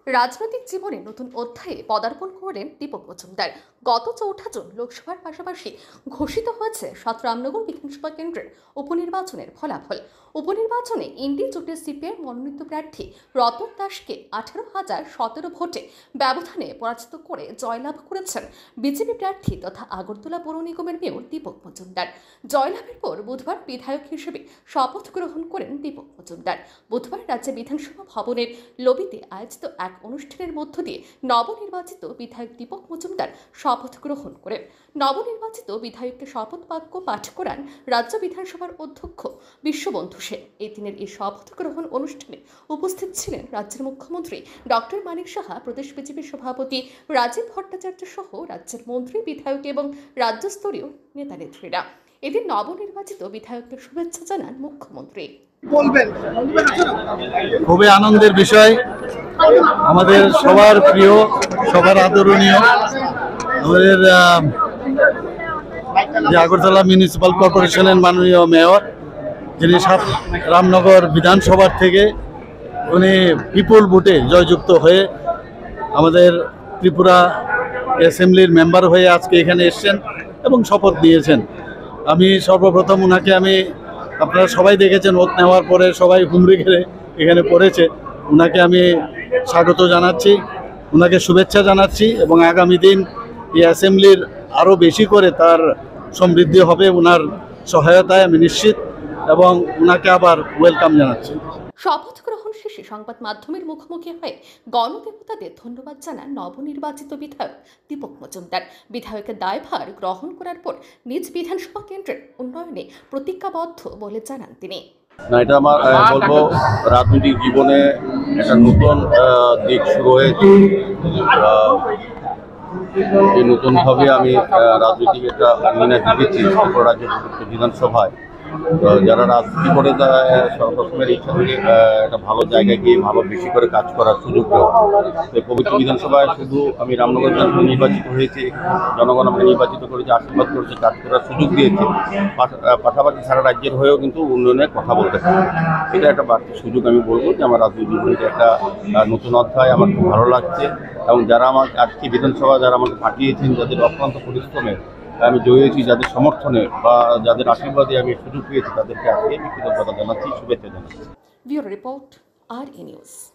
রাজনৈতিক জীবনে নতুন অধ্যায়ে পদার্পণ করলেন দীপক মজুমদার। গত ৪ জুন লোকসভার পাশাপাশি ঘোষিত হয়েছে রামনগর বিধানসভা কেন্দ্রের উপনির্বাচনের ফলাফল। উপনির্বাচনে ইন্ডি জোটের সিপিআই মনোনীত প্রার্থী রতন দাসকে 18,017 ভোটে ব্যবধানে পরাজিত করে জয়লাভ করেছেন বিজেপি প্রার্থী তথা আগরতলা পৌর নিগমের মেয়র দীপক মজুমদার। জয়লাভের পর বুধবার বিধায়ক হিসেবে শপথ গ্রহণ করেন দীপক মজুমদার। বুধবার রাজ্য বিধানসভা ভবনের লবিতে আয়োজিত এক অনুষ্ঠানের মধ্য দিয়ে নবনির্বাচিত বিধায়ক দীপক মজুমদার শপথ গ্রহণ করেন। নবনির্বাচিত বিধায়ককে শপথ বাক্য পাঠ করান রাজ্য বিধানসভার অধ্যক্ষ বিশ্ববন্ধু সেন। এই দিনের এই শপথ গ্রহণ অনুষ্ঠানে উপস্থিত ছিলেন রাজ্যের মুখ্যমন্ত্রী ডক্টর মানিক সাহা, প্রদেশ বিজেপি সভাপতি রাজীব ভট্টাচার্য সহ রাজ্যের মন্ত্রী, বিধায়ক এবং রাজ্যস্তরীয় নেতা নেত্রীরা। এদিন নবনির্বাচিত বিধায়ককে শুভেচ্ছা জানান মুখ্যমন্ত্রী। খুবই আনন্দের বিষয়, আমাদের সবার প্রিয়, সবার আদরণীয় আমাদের যে আগরতলা মিউনিসিপাল কর্পোরেশনের মাননীয় মেয়র, যিনি রামনগর বিধানসভার থেকে উনি বিপুল ভোটে জয়যুক্ত হয়ে আমাদের ত্রিপুরা অ্যাসেম্বলির মেম্বার হয়ে আজকে এখানে এসেছেন এবং শপথ নিয়েছেন। আমি সর্বপ্রথম ওনাকে আপনারা সবাই দেখেছেন, ওত নেওয়ার পরে সবাই হুমড়ি খেলে এখানে পড়েছে। ওনাকে আমি স্বাগত জানাচ্ছি, ওনাকে শুভেচ্ছা জানাচ্ছি এবং আগামী দিন এই অ্যাসেম্বলির আরও বেশি করে তার সমৃদ্ধি হবে ওনার সহায়তায়, আমি নিশ্চিত, এবং ওনাকে আবার ওয়েলকাম জানাচ্ছি। শপথ গ্রহণ শেষে সংবাদ মাধ্যমের মুখোমুখি হয়ে গণদেবতাদের ধন্যবাদ জানান নবনির্বাচিত বিধায়ক দীপক মজুমদার। বিধায়কের দায়ভার গ্রহণ করার পর নিজ বিধানসভা কেন্দ্রের উন্নয়নে প্রতিজ্ঞাবদ্ধ বলে জানান তিনি। না, এটা আমার বলবো রাজনৈতিক জীবনে একটা নতুন দিক শুরু হয়েছে। এই নতুনভাবে আমি রাজনৈতিক একটা আঙ্গিনা দিয়েছি ত্রিপুরা রাজ্য বিধানসভায়। যারা রাজনীতি করে তারা সবসময় ইচ্ছা থেকে একটা ভালো জায়গায় গিয়ে ভালো বেশি করে কাজ করার সুযোগ দেওয়া। তো পবিত্র বিধানসভায় শুধু আমি রামনগর বিধানসভা নির্বাচিত হয়েছি, জনগণ আমাকে নির্বাচিত করেছে, আশীর্বাদ করেছে, কাজ করার সুযোগ দিয়েছে। পাশাপাশি সারা রাজ্যের হয়েও কিন্তু উন্নয়নের কথা বলতে পারে। এটা একটা বাড়তি সুযোগ। আমি বলবো যে আমার রাজনীতি জীবনে একটা নতুন অধ্যায়, আমার খুব ভালো লাগছে। এবং যারা আমার আজকে বিধানসভা যারা আমাকে পাঠিয়েছেন, যাদের অক্লান্ত পরিশ্রমে আমি জয়ী হয়েছি, যাদের সমর্থনে বা যাদের আশীর্বাদে আমি সুযোগ পেয়েছি, তাদেরকে আজকে আমি কৃতজ্ঞতা জানাচ্ছি, শুভেচ্ছা জানাচ্ছি। Bureau report, RE news.